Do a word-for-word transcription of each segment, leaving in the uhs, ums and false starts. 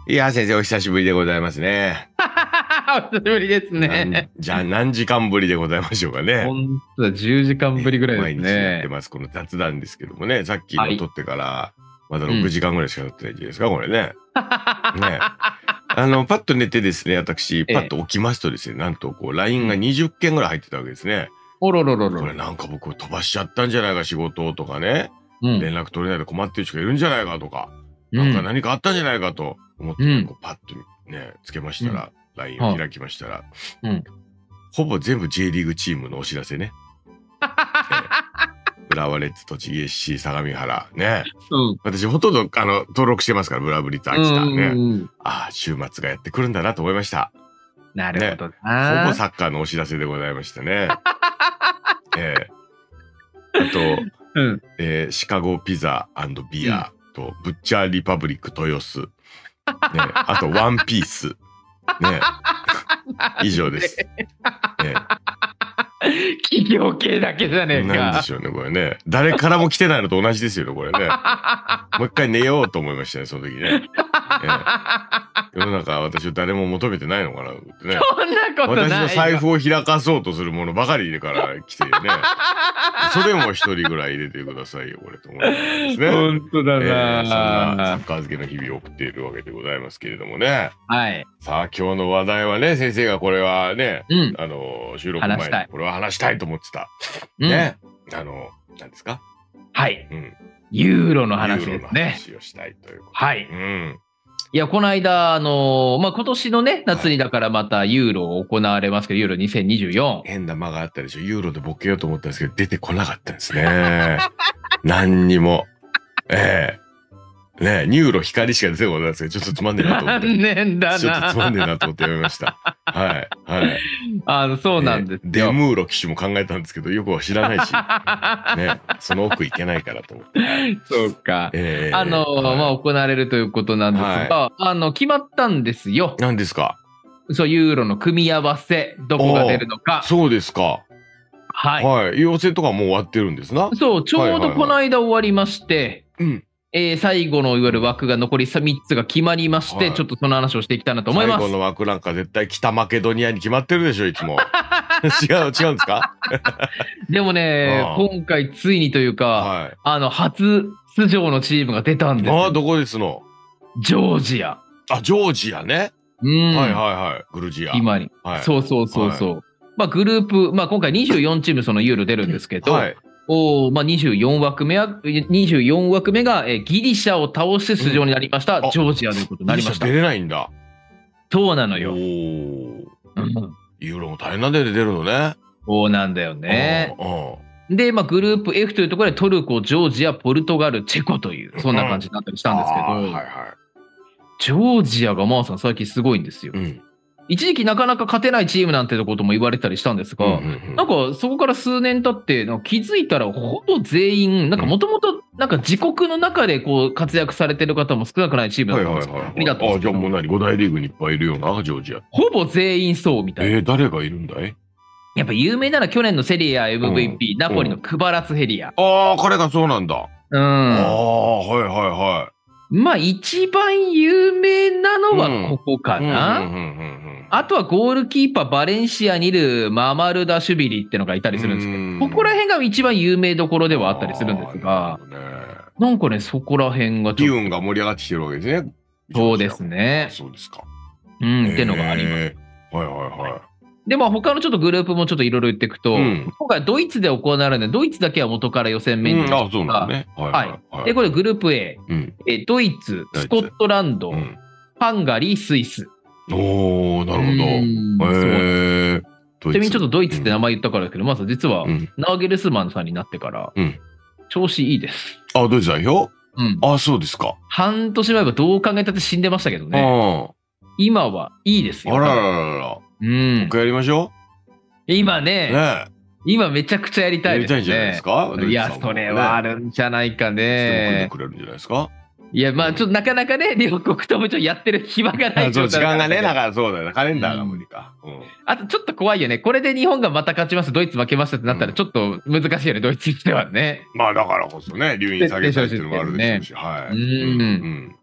いや、先生お久しぶりでございますね。 お久しぶりですなんね。 じゃあ何時間ぶりでございましょうかね。 本当だ、じゅうじかんぶりぐらいです毎日やってね。 ます、この雑談ですけどもね。さっきはいの撮ってから、まだろくじかんぐらいしか撮ってないんじゃないですか、これね。ね。あの、パッと寝てですね、私、パッと起きますとですね、なんとこう、ライン がにじゅっけんぐらい入ってたわけですね。 おろろろろ。 これなんか僕飛ばしちゃったんじゃないか、仕事とかね。 うん連絡取れないで困ってる人がいるんじゃないかとか、 うんなんか何かあったんじゃないかと思って、 うんこうパッとね、つけましたら、ライン を開きましたら、 うんほぼ全部 J リーグチームのお知らせね。えー浦和レッズ、栃木 エスシー、相模原ね。 うん私ほとんどあの登録してますから、ブラブリッツ秋田ね。 うんああ、週末がやってくるんだなと思いました。 なるほどほな。 ぼサッカーのお知らせでございましたね。えーあと、 うん。 えーシカゴピザ&ビアと、ブッチャーリパブリック豊洲、ね、あとワンピース、ね、以上です。ね、 企業系だけじゃねえか。 なんでしょうね、これね。誰からも来てないのと同じですよね、これね。もう一回寝ようと思いましたね、その時ね。えー世の中は私を誰も求めてないのかなと思ってね。 そんなことないよ。 私の財布を開かそうとするものばかりから来てね。それも一人ぐらい入れてくださいよ、これと思いますね。 本当だえーそんなサな。 ッカー漬けの日々を送っているわけでございますけれどもね。 はい。 さあ、今日の話題はね、先生がこれはね、 うん。 あの、収録前に話したいこれは話したいと思ってた。 うんね。あの、何ですか？ はい。 うん。 ユーロの話ユーロのですね。 話をしたいということ。 はい。 うん。 いや、この間、あのーまあ、今年のね、夏にだからまたユーロ行われますけど、ユーロにせんにじゅうよん。 変な間があったでしょ。ユーロでボケようと思ったんですけど、出てこなかったんですね。何にも。ええねえ、ニューロ光しか出てこないんですけど、ちょっとつまんねえなと思って。 残念だちょっとつまんねえな。 なと思ってやめました。はい。はい。 あの、そうなんですよ。 デムーロ騎手も考えたんですけど、よくは知らないし、ね、その奥行けないからと思って。 そうか。 えーあのーはいまあ、行われるということなんですが、あの、決まったんですよ。 何ですか？ そう、ユーロの組み合わせ、どこが出るのか。 そうですか。 はい。 はい。陽性とかもう終わってるんですな。 そう、ちょうどこの間終わりまして、 うん。 えー最後のいわゆる枠が残りみっつが決まりまして、 はいちょっとその話をしていきたいなと思います。 最後の枠なんか絶対北マケドニアに決まってるでしょ、いつも。違う、違うんですか？ でもねああ、 今回ついにというか、 はい。 あの、初出場のチームが出たんですよ。 ああ、どこですの？ ジョージア。 あ、ジョージアね。 うん。 はいはいはい。グルジア。 今に。 はい。 そうそうそうそう。まあ、グループ、まあ、今回にじゅうよんチームそのユーロ出るんですけど、 はい。 おーまあ、にじゅうよん枠目は、にじゅうよん枠目が、えーギリシャを倒して出場になりました、 うんあジョージアということになりました出。れないんだ。 そうなのおよ。 ー。 うんユーロも大変なんだよね、出るのね。 そうなんだよね。 うん。 で、まあ、グループ F というところでトルコ、ジョージア、ポルトガル、チェコという、そんな感じになったりしたんですけど、 あーはいはジョージアがまあさん最近すごいんですよ。 い。うん。 一時期なかなか勝てないチームなんてことも言われたりしたんですが、 うんうんうんなんかそこから数年経ってなんか気づいたらほぼ全員なんかもともとなんか自国の中でこう活躍されてる方も少なくないチームだはいったんですよ。 はいはい。 だったんですけどあ、じゃあもう何五大リーグにいっぱいいるような、ジョージア。 ほぼ全員そうみたいな。 えー、誰がいるんだい？ やっぱ有名なのは去年のセリア エムブイピー、 うんナポリのクバラツヘリア。 ああ、彼がそうなんだ。 うん。 ああ、はいはいはまあ一番有名なのはここかい。 な。 うんうんうんうんうんあとはゴールキーパーバレンシアにいるママルダ・シュビリってのがいたりするんですけうんど、ここら辺が一番有名どころではあったりするんですが、 あーなるほどねなんかね、そこら辺がちょっ機運が盛り上がってきてるわけですね。 と、そうですね。 そうですか。 うん、ってのがあります。 えーはいはいはで、まあ他のちょっとグループもちょっといろいろ言っていくと、 うん今回ドイツで行われるので、ドイツだけは元から予選い。 メニューうん、あ、そうなんだね。はいはいはい。 で、これグループ A、 うん。 えドイツ、 ドイツスコットランド、 うん。 ハンガリー、スイス。 おー、なるほど。 うんそうへえ。ちちなみにちょっとドイツって名前言ったからですけど、まず実はうん。 ナーゲルスマンさんになってからうん、 調子いいです。 あ、ドイツ代表？ うん。 あ、そうですか。 半年前はどう考えたって死んでましたけどね。 あ今はいいですあ。 よ。 あらららら。 うんもう一。回やりましょ今う。 ね、 ね今めちゃくちゃやりえ。 たいですね。 やりたいんじゃないですか？ いや、それはある。 るんじゃないかいつでも組んでね。 くれるんじゃないですか？ いや、まあちょっとなかなかね、両国ともちょっとやってる暇がないそう、 状態時間がね、だなんでからそうだよね。カレンダーが無理か。うん。 あとちょっと怖いよね。これで日本がまた勝ちます、ドイツ負けましたってなったうんらちょっと難しいよね、ドイツにしてはね。 まあだからこそね、留飲下げたいっていうのもあるでしょうし、はい。 うんうん。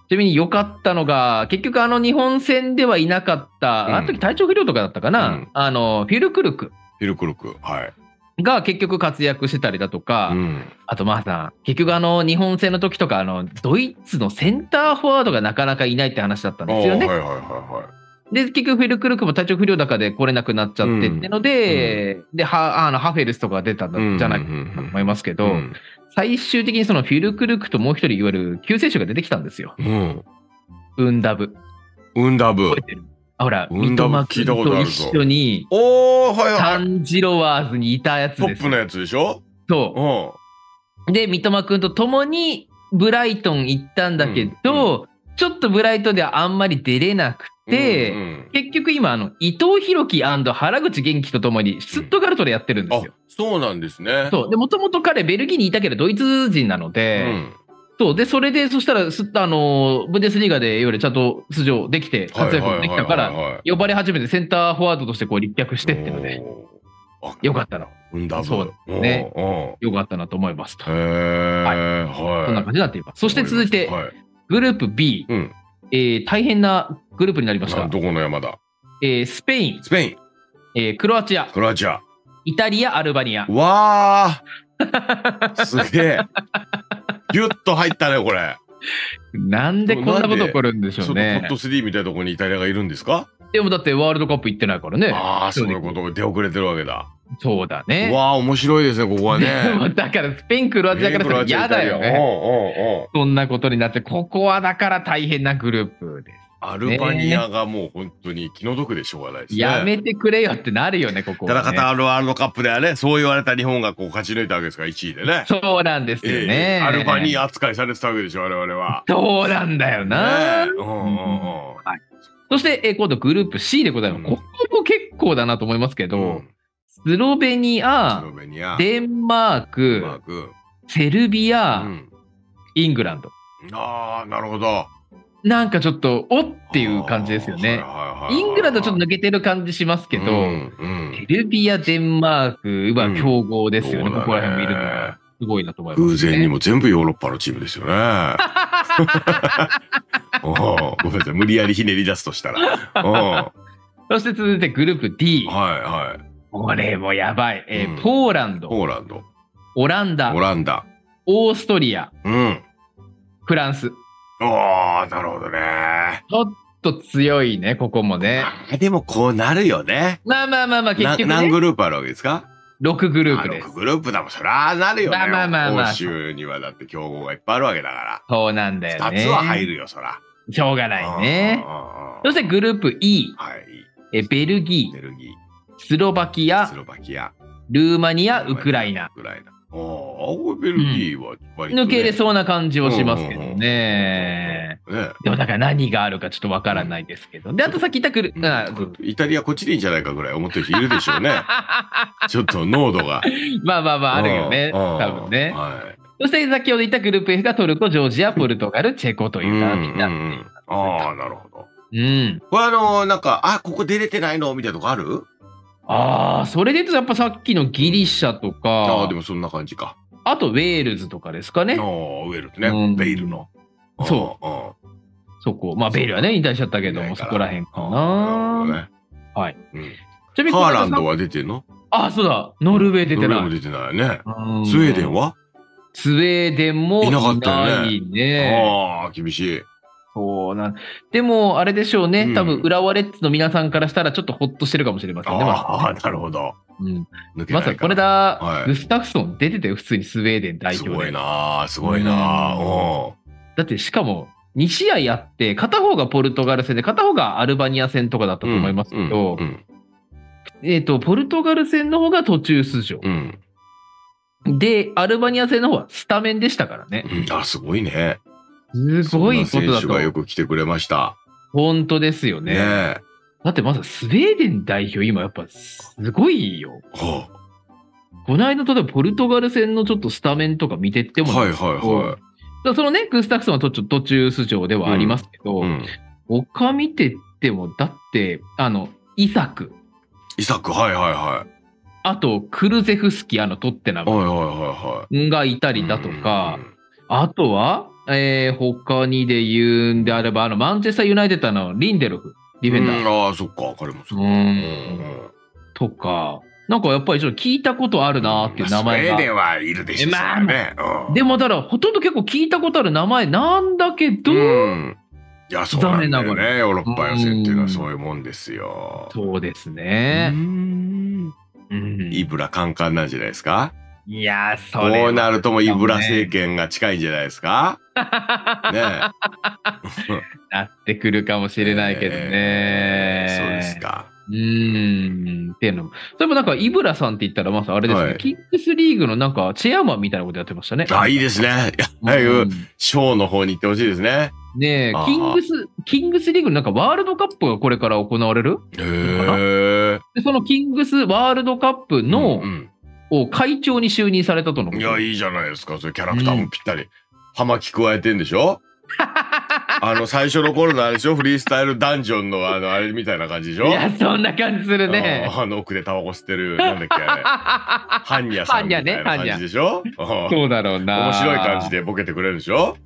ちなみに良かったのが、結局あの日本戦ではいなかった、 うんあの時体調不良とかだったかな、 うんあの、フィルクルクフィルクルク。はい。 が結局活躍してたりだとか、 うん。 あとまあさ、結局あの日本戦の時とか、あの、ドイツのセンターフォワードがなかなかいないって話だったんですよね。 あーはいはいはいはい。 で、結局フィルクルクも体調不良高で来れなくなっちゃってってので、で、は、あの、ハフェルスとかが出たんじゃないかと思いますけど、 うん。 最終的にそのフィルクルクともう一人いわゆる救世主が出てきたんですよ。 うん。 ウンダブ。 ウンダブ覚。えてる？あほら、 ウンダブ三笘聞いたことあるぞ君と一緒に、 おー、はいサはい。 ンジロワーズにいたやつです。 トップのやつでしょ。 そうん。 う。で、三笘君と共にブライトン行ったんだけど、ちょっとブライトンではあんまり出れなくて、 うんうん結局今、あの、伊藤洋樹原口元気と共にシュツットガルトでやってるんですよ。 あ、そうなんですね。 そう。で、もともと彼、ベルギーにいたけど、ドイツ人なのうで、 ん。 そう。で、それで、そしたら、すあの、ブンデスリーガで、いわゆるちゃんと出場できて、活躍もできたから、 はいはいはいはいはい呼ばれ始めてセンターフォワードとしてこう立脚してっていうので、 おーあよかったな。 ウンダブ。 そうですねうんうんよかったなと思いますと。 へえ、はい。 こんな感じになっています。そして続いて、 はい。 グループ B、 うん。 えー大変なグループになりました。 どこの山だ。 えースペイン、 スペイン、 えークロアチア、 クロアチア。 イタリア、アルバニア。 わー、すげえ。ギュッと入ったね、これ。 なんでこんなこと起こるんでしょそうのトねッ。プスリーみたいなところにイタリアがいるんですか。 でもだってワールドカップ行ってないからね。 ああ、そういうこと。出遅れてるわけだ。 そうだね。 わあ、面白いですね、ここはね。 でもだからスペイン、クロアチアからしたら嫌だよね。 ね。 そんなことになって、ここはだから大変なグループです。 アルバニアがもう本当に気の毒でしょうがないですね。 やめてくれよってなるよね、ここは、ね。 ただ、カタールワールドカップではね、そう言われた日本がこう勝ち抜いたわけですから、いちいでね。 そうなんですよね。 ええアルバニア扱いされてたわけでしょ、我々は。 そうなんだよな。 ねえうんうんうんはいそして、えー今度グループ C でございます。 うんここも結構だなと思いますけど、 うんスロベニスアロ、ベニア、 デンマーデクンマー、ク、 セルビア、 うんイングランド。 ああ、なるほど。 なんかちょっと、おっていう感じですよね。イングランドちょっと抜けてる感じしますけど、 うんうんセルビア、デンマークは強豪ですよね、 うんここら辺もいるのが。すごいなと思います、ね。 偶然にも全部ヨーロッパのチームですよね。おーごめんなさい、無理やりひねり出すとしたら。おーはそして続いてグループ D い。はい。 これもやばい。えーうんポーランド、 ポーランド、 オランダオ、ランダ。 オーストリア、 うん。 フランス。 おー、なるほどね。 ちょっと強いね、ここもね。 あでもこうなるよね。 まあまあまあまあ、結な局ね、 何グループあるわけですか。 ろくグループあですろく。グループだもん、そりゃなるよね。 まあまあまあまあ欧州にはだって強豪がいっぱいあるわけだかそうなんだら。 よね。 二つは入るよ、そら。 しょうがないね。 うんうんうんうんそしてグループ E、 はい。 えベルギー、 ベルギスロバキー、 アス、ロバキア、 ルーマニア、ウクライナ。 ウクライナ。おー、ベルギーは割とね抜けれそうな感じはしますけどね。 ね。 でもだから何があるかちょっとわからないですけど。で、あとさっき言ったグルうんあそうイタリアこっちでいいんじゃないかぐらい思ってる人いるでしょうね。ちょっと濃度が。 まあまあまあ、あるよね。 うん多分ね。 はい。 そして先ほど言ったグループ F がトルコ、ジョージア、ポルトガル、チェコという並びになっています。 ああ、なるほど。 うん。 これあの、なんか、あ、ここ出れてないのみたいなとこある。 ああ、それで言うとやっぱさっきのギリシャとああ、 かで、もそんな感じか。 あとウェールズとかですかね。 ああ、ウェールズね。 うんベイルの。 そううん。 そこ。まあベールはね、引退しちゃったけども、そこら辺かな。 ね。 はい。 うん。 ちなみにハーランドはは出てんの。 あ、そうだ。ノルウェー出てない。 ノルウェーも出てないね。 うんスウェーデンは。 スウェーデンもいいなかったよねないね。 ああ、厳しい。 そうなん。でも、あれでしょうね。 うん多分、浦和レッズの皆さんからしたらちょっとほっとしてるかもしれませんね。まああ、なるほど。 ずうん。 抜けまさに、これないから。 だ、 はいグスタフソン出ててよ、普通にスウェーデン代す表で。 ごいなーすごいなーだって、しかも、に試合やって、片方がポルトガル戦で、片方がアルバニア戦とかだったと思いますけど、 うんうんえっと、ポルトガル戦の方が途中出場。 うんで、アルバニア戦の方はスタメンでしたからね。 うんあ、すごいね。 すごいことそんなだ選手がよと。 く来てくれました。 本当ですよね。 ねえ。 だってまずスウェーデン代表、今やっぱすごいよ。 はこの間、例えばポルトガル戦のちょっとスタメンとか見てってもあはいなんですけど、 はいはだからそのね、グスタフソンは途中途中出場ではありますけど、 い。うん。 他見てっても、だって、あの、イサク、 イサク、はいはいはあと、クルゼフスキ、あの、トッテナい。はいムはいはいはい。 がいたりだとか、 うんあとは、 えー、他にで言うんであれば、あの、マンチェスターユナイテッドのリンデロフ、ディフェンダー。 うん、ああ、そっか、彼もそうう。 ん。 うんとか、なんかやっぱりちょっと聞いたことあるなーっていう名前が。 スウェーデンはいるでしょ、 えまあそれはね。うんでも、ただ、ほとんど結構聞いたことある名前なんだけど、 うんいや、そうなんだよ残念ながね。ヨーロッパ予選っていうのうんはそういうもんですよ。 そうですうね。 んうんイブラカンカンなんじゃないですか。 いやー、そこれはうなるともうイブラ政権が近いんじゃないですか。ねなってくるかもしれないけどね。 えーそうですか。 うーん。っていうのも。それもなんか、イブラさんって言ったら、まずあれですね、 はいキックスリーグのなんか、チェアマンみたいなことやってましたね。 あ、いいですね。いや、ああいううんショーの方に行ってほしいですね。 ねえ、 あーキングス、キングスリーグのなんかワールドカップがこれから行われるへえ。 で、そのキングスワールドカップの、 うんを会長に就任されたとのうん、 こと。 いや、いいじゃないですか。それキャラクターもぴったり。葉巻加えてんでしょ。あの、最初の頃のあれでしょ、フリースタイルダンジョンのあの、あれみたいな感じでしょ。 いや、そんな感じするね。 あーあの奥でタバコ吸ってる、なんだっけ、あれ。ハンニャさんみたいな感じでしょ。うんそうだろうな。 面白い感じでボケてくれるでしょ。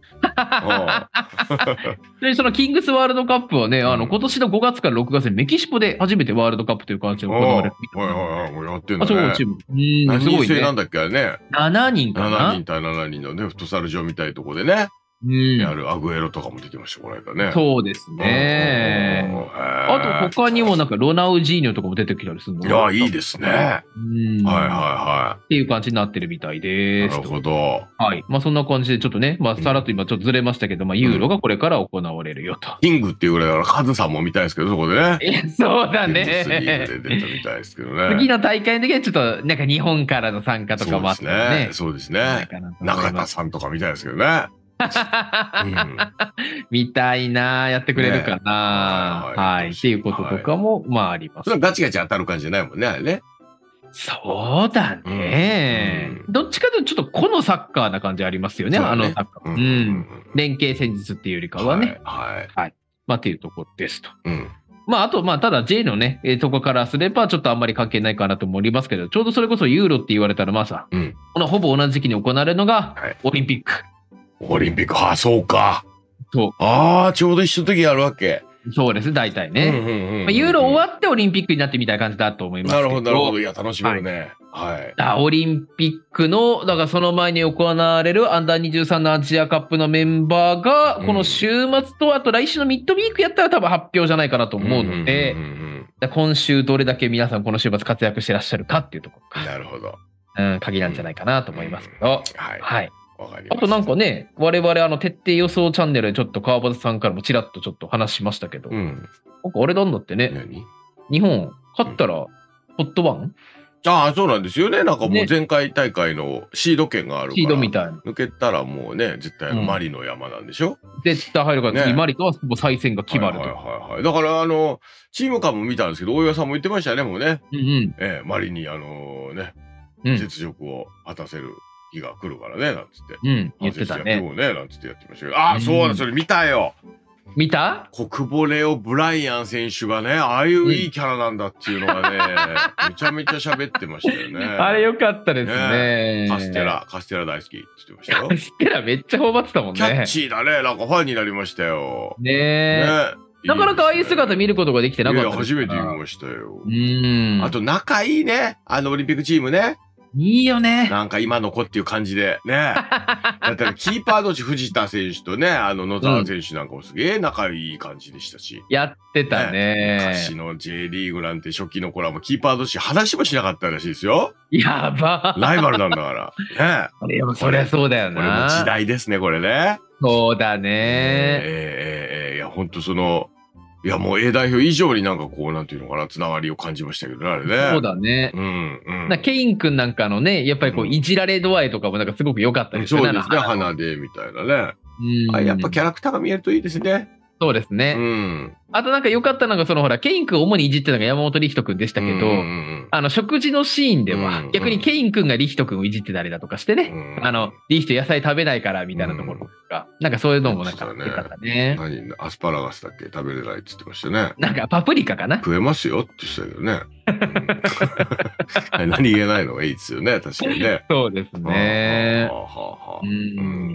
で、そのキングスワールドカップはね、あの、 うん今年のごがつからろくがつにメキシコで初めてワールドカップという形でうん行われるみたはいいな。 はいはい、もうやってんあ、 だねそう、チ。ーム。うん、 何すごいね。 人制なんだっけあれね。 ななにんかなななにん対ななにんのね、フットサル場みたいとこでね、 うんやるアグエロとかも出てました、この間ね。 そうですうんね。あと他にもなんかロナウジーニョとかも出てきたりするのいや、いいですね。はいうんはいはっていう感じになってるみたいい。 です。 なるほど。 はい。まあそんな感じでちょっとね、まあさらっと今ちょっとずれましたけど、まあユーロがこれから行われるよと。 キングっていうぐらいだから、カズさんも見たいですけど、そこでね。 いや、そうだキングスリーね。 グで出たみたいですけどね。 次の大会の時はちょっとなんか日本からの参加とかもあっそうですたらねね。。そうですね。 ないかなと思い中田ますさんとか見たいですけどね。うんみたいな、やってくれるかな。 ねはいは。 はいいっていうこととかも、まあありますそれ。はガチガチ当たる感じじゃないもんね、あれね。 そうだね。 うどっちかというとちょっと個のサッカーな感じありますよね、 そうだあのサッカー。 ううんん。連携戦術っていうよりかはね。 はい。はいまあっていうところですと。 うん。 まああと、まあただ J のね、えーとこからすればちょっとあんまり関係ないかなと思いますけど、ちょうどそれこそユーロって言われたらまあさ、 うん。 このほぼ同じ時期に行われるのがはいオリンピック。 オリンピック、ああ、そうか。 そああ、ちょうど一緒の時やるわけ。 う。そうです、大体ね。 うんうんうんうんまあ、ユーロ終わってオリンピックになってみたいな感じだと思いますけど。 なるほど、なるほど。いや、楽しめるね。はい。 あオリンピックの、だからその前に行われるアンダーにじゅうさんのアジアカップのメンバーが、この週末と、あと来週のミッドウィークやったら多分発表じゃないかなと思うのでん、んうんうんだから今週どれだけ皆さんこの週末活躍してらっしゃるかっていうところうんなるほど。 が、うん、鍵なんじゃないかなと思いますけど。 はい。 はい。 わかりました。 あとなんかね、我々あの徹底予想チャンネルでちょっと川端さんからもちらっとちょっと話しましたけど、 うん。 なんかあれなんだってね、 何日本勝ったら、ホットワンああ、そうなんですよね。なんかもうね前回大会のシード権があるから。 シードみたいな。 抜けたらもうね、絶対あのうんマリの山なんでしょ、 絶対入るから次、 ねマリとはもう再戦が決まると。 はいはいはいはい。だからあの、チーム間も見たんですけど、大岩さんも言ってましたね、もうね。 うんうん。 ええ、マリにあのね、 うん雪辱を果たせる日が来るからね、なんつって。 うん、言ってたね。 反省してやってもね、なんつってやってましたけど。ああ、そうだ、それ見たよ。 見た国母レオ・ブライアン選手がね、ああいういいキャラなんだっていうのがね、めちゃめちゃ喋ってましたよね。 あれよかったですね。 カステ。ラ、カステラ大好きって言ってましたよカ。ステラめっちゃ頬張ってたもんね。 キャッチーだね、なんかファンになりましたよ。 ねえ。なかなかああいう姿見ることができてなかったいや、 ですから初めて見ましたよ。 うん。 あと仲いいね、あのオリンピックチームね。 いいよね。 なんか今の子っていう感じでね。だったらキーパー同士藤田選手とね、あの野沢選手なんかもすげえ仲いい感じでしたし。 やってたね。 昔の J リーグなんて初期の頃はもうキーパー同士話もしなかったらしいですよ。 やば。 ライバルなんだから。ねあれそりゃそうだよこれもな。 時代ですね、これね。 そうだね。 えーえーえーいや、ほんとその、いや、もう A 代表以上になんかこう、なんていうのかな、つながりを感じましたけどね、あれね。 そうだね。 うん、うん。 なケイン君なんかのね、やっぱりこう、 うんいじられ度合いとかもなんかすごく良かったですよね。 そうですね、 あの花で、みたいなね。 うんあやっぱキャラクターが見えるといいですね。 そうですね。 うん。 あとなんか良かったのが、そのほら、ケイン君を主にいじってたのが山本リヒト君でしたけど、 うんうんあの、食事のシーンではうん、 逆にケイン君がリヒト君をいじってたりだとかしてね、 うんあの、リヒト野菜食べないからみたいなところとか、なんかそういうのもなんかそうだね良かったね。 何アスパラガスだっけ食べれないって言ってましたね。 なんかパプリカかな食えますよって言ってたけどね。うん何言えないのがいいですよね、確かにね。 そうですね。 はあはあはあはあううんん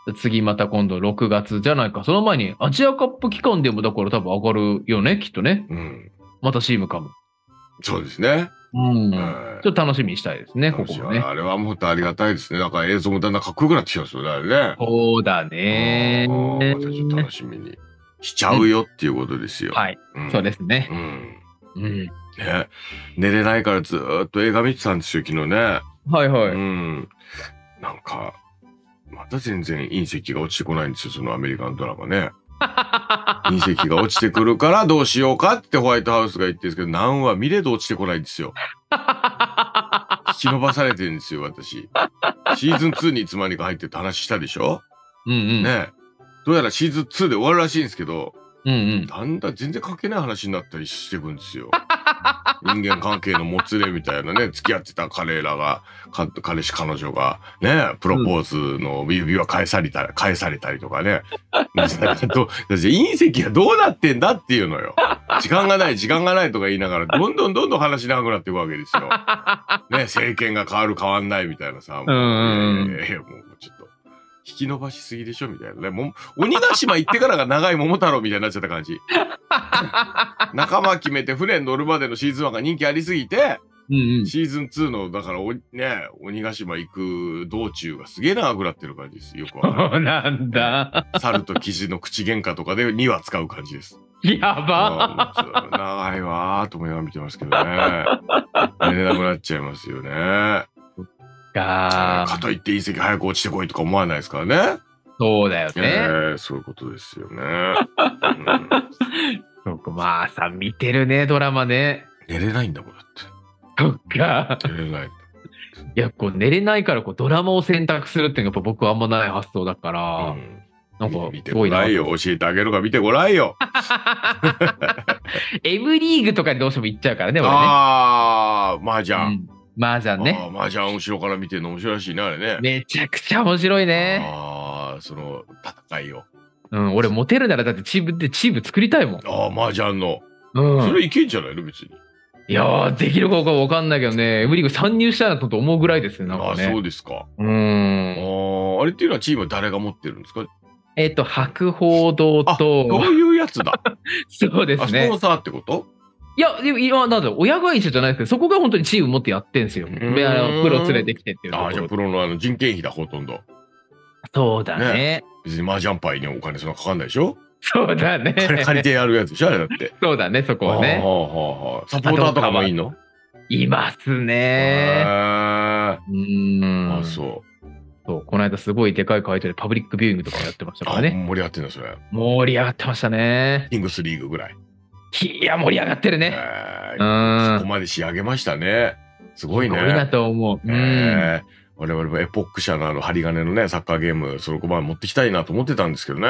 次また今度ろくがつじゃないか。その前にアジアカップ期間でもだから多分上がるよね、きっとね。 うん。 またチームかも。 そうですね。 うん。 はいちょっと楽しみにしたいですね、ここもね。 あれはもう本当ありがたいですね。だから映像もだんだんかっこよくなってきますよね、あれね。 そうだね。 あーまたちょっと楽しみにしちゃうよっていうことですよ。 はい。 うんそうですね。 うん。 うん。 ね、寝れないからずーっと映画見てたんですよ、昨日ね。 はいはい。 うん。なんか、また全然隕石が落ちてこないんですよ、そのアメリカンドラマね。隕石が落ちてくるからどうしようかってホワイトハウスが言ってるんですけど、何話見れど落ちてこないんですよ。引き伸ばされてるんですよ、私。シーズンツーにいつまにか入ってるって話したでしょ。 うんうん。 ねえ。どうやらシーズンツーで終わるらしいんですけど、 うんうん。 だんだん全然関係ない話になったりしていくんですよ。人間関係のもつれみたいなね、付き合ってた彼らが、か彼氏彼女が、ね、プロポーズの指輪返されたり、返されたりとかね。ど隕石がどうなってんだっていうのよ。時間がない、時間がないとか言いながら、どんどんどんどん話長くなっていくわけですよ。ね、政権が変わる変わんないみたいなさ、もう、 うんいやいやもうちょっと。引き伸ばしすぎでしょみたいなね。もう、鬼ヶ島行ってからが長い桃太郎みたいになっちゃった感じ。仲間決めて船に乗るまでのシーズンワンが人気ありすぎて、 うんうん。 シーズンツーの、だからお、ね、鬼ヶ島行く道中がすげえ長くなってる感じです。よくわかる。 そうなんだ。 猿とキジの口喧嘩とかでにわ使う感じです。 やば。 あー長いわーと思いながら見てますけどね。寝れなくなっちゃいますよね。 かかといって隕石早く落ちてこいとか思わないですからね。 そうだよね。 えー、そういうことですよね。うんそうか、まあさ、見てるね、ドラマね。 寝れないんだもんだっそっか。 て。寝れない。 いや、こう寝れないからこうドラマを選択するっていうのがやっぱ僕はあんまない発想だから、 うん、 なんか見てすごいな。 ごらんよ。教えてあげるか見てごらんよ。 M リーグとかにどうしても行っちゃうからね、俺ね。 あー、麻雀。 うん麻雀ね。 あー麻雀後ろから見てるの面白いらしいね、あれね。 めちゃくちゃ面白いね。 ああ、その戦いを。 うん、俺モテるならだってチームでチーム作りたいもん。 ああ、麻雀の。 うん。 それいけんじゃないの別に。 いやー、できるかどうかわかんないけどね、M リーグ参入したいなと思うぐらいですね、なんああ、 かね。 そうですか。 うあん。 あ、あれっていうのはチームは誰が持ってるんですか。 えっと、博報堂あ、そと、 ういうやつだ。 そうであ、 すねスポン。サーってこといや、でも、いや、なんだろう、親会社じゃないですけど、そこが本当にチーム持ってやってんすよ。 んで、あの、プロ連れてきてっていうとこああ、じゃあろ。 プロのあの人件費だ、ほとんど。 そうだね。 ね別に麻雀牌にお金そんなかかんないでしょ。 そうだね。 金借りてやるやつでしょ、あれだって。 そうだね、そこはね。 はあはあはあサポーターとかもいいの。 いますへね。 ーうーん。 あ、そう。 そう、この間すごいでかい会場でパブリックビューイングとかやってましたからあ、 ね。 盛り上がってんだ、それ。 盛り上がってましたね。 キングスリーグぐらい。 いや、盛り上がってるね。 えうーんそこまで仕上げましたね。すごいね。 すごいなと思う。うん。 えー我々もエポック社のあの針金のね、サッカーゲーム、その子まで持ってきたいなと思ってたんですけどね。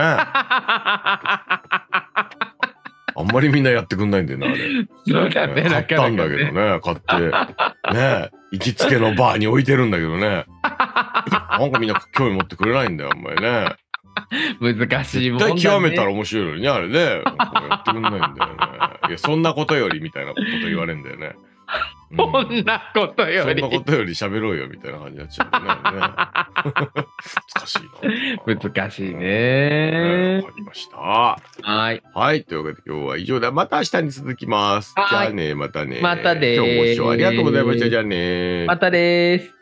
あんまりみんなやってくんないんだよな、あれ。 そうだね、 買ったんだけどね、買って。ね行きつけのバーに置いてるんだけどね。なんかみんな興味持ってくれないんだよ、あんまりね。 難しいもんだね。 絶対極めたら面白いのにね、あれね。なんかやってくんないんだよね。いや、そんなことよりみたいなこと言われるんだよね。うんこんなことより。 そんなことより喋ろうよみたいな感じになっちゃうんだよね。難しいな。 難しいねねわ。かりました。 はい。 はい。というわけで今日は以上で、また明日に続きます。 はいじゃあね、またね。 またでーす今日もご視聴ありがとうございました。じゃあね。 またです。